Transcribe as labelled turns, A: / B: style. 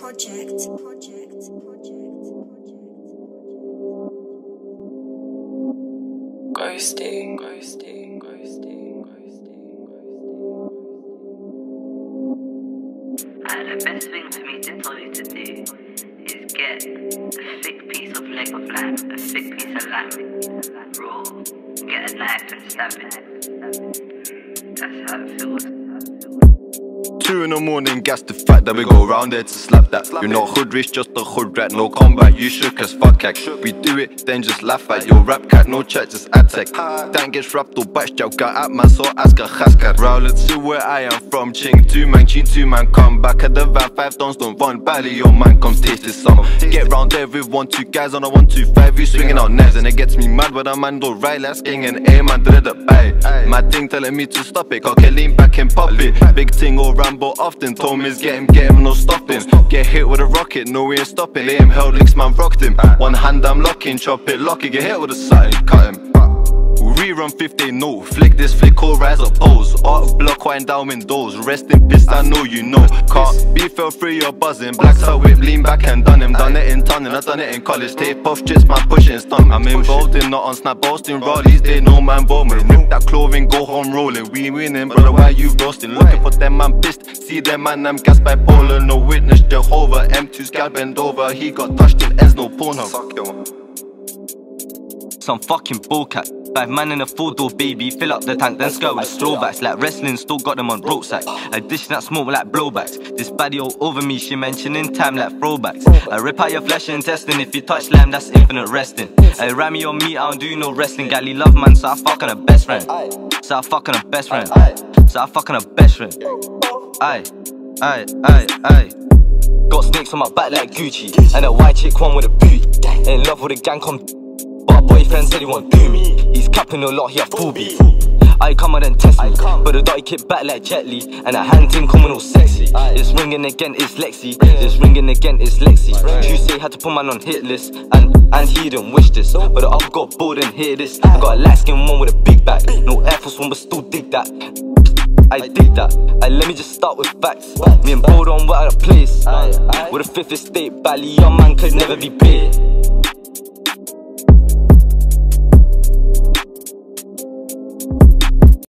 A: Ghosting.
B: The best thing for me to tell you to do is get a thick piece of leg of lamb, a thick piece of lamb, raw, get a knife and stab it. That's how it feels.
C: 2 in the morning, gas the fact that we go round there to slap that. You're not hood rich, just a hood rat, no combat, you shook as fuck act. We do it, then just laugh at your rap cat, no chat, just attack. Dan gets rapped or batched, jag got at man, so ask a khaskat. Rowlet to where I am from, ching 2 man, chin 2 man, come back at the van, 5 dons don't run, badly your man comes taste this song. Get round there with 1, 2 guys on a 1, 2, 5, you swinging out knives, and it gets me mad when a man don't ride like king and A man did it bye. My thing telling me to stop it, okay, lean back and pop it. Big thing or Rambo often told me get him, no stopping. Get hit with a rocket, no we ain't stopping. Aim held links, man rocked him. One hand I'm locking, chop it, lock it, get hit with a sight, cut him. Rerun 15, no, flick this flick or rise up pose. Art block, wind down windows, rest in piss, I know you know. Can't be fell free, you're buzzing. Black out whip, lean back and done him. Done it in tunning, I done it in college. Tape off jits, man pushing, stunt. I'm involved in, not on snap, boasting. Rollies, they know man bowman. Rip that clothing, go home rolling. We winning, brother, why you roasting? Looking for them man pissed, see them man, I'm gas bipolar. No witness, Jehovah, M2's gal bend over. He got touched in ends, no Pornhub.
D: Some fucking bullcat. 5 man in a 4-door baby, fill up the tank, then skirt with throwbacks. Like wrestling, still got them on rope sacks. I dish that smoke like blowbacks. This baddie all over me, she mentioning time like throwbacks. I rip out your flesh and intestine, if you touch lamb, that's infinite resting. I ram me on me, I don't do no wrestling. Gally love man, so I fuck on her best friend. So I fuck on her best friend. So I fuck on her best friend. Aye. Got snakes on my back like Gucci, and a white chick one with a booty. In love with a gang come. But a boyfriend said he won't do me. He's capping a lot, he a foobie. I come out and test me, but the dotty kick back like Jet Li, and a hand team coming all sexy. It's ringing again, it's Lexi. It's ringing again, it's Lexi. Tuesday had to put man on hit list, and he didn't wish this, but the other got bored and hear this. I got a light skin one with a big back, no Air Force One but still dig that. I dig that. Let me just start with facts. Me and Bold on what other place. With a 5th estate, Bally, your man could never be big.